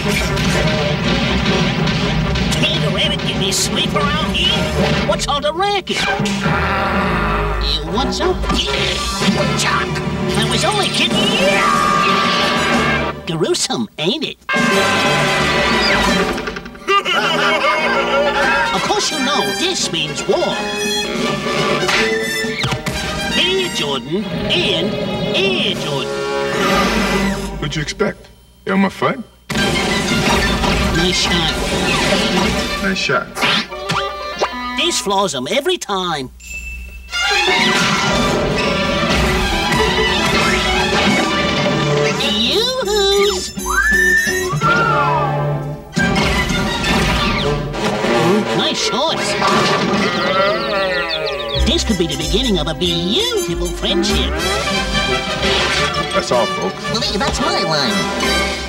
Can't a rabbit get me sleep around here? What's all the racket? What's up? Chuck! I was only kidding. Gruesome, ain't it? Of course you know this means war. Air Jordan and Air Jordan. What'd you expect? You want my fight? Nice shot. Nice shot. This floors him every time. Yoo-hoos! Nice shots. This could be the beginning of a beautiful friendship. That's all, folks. Well, that's my line.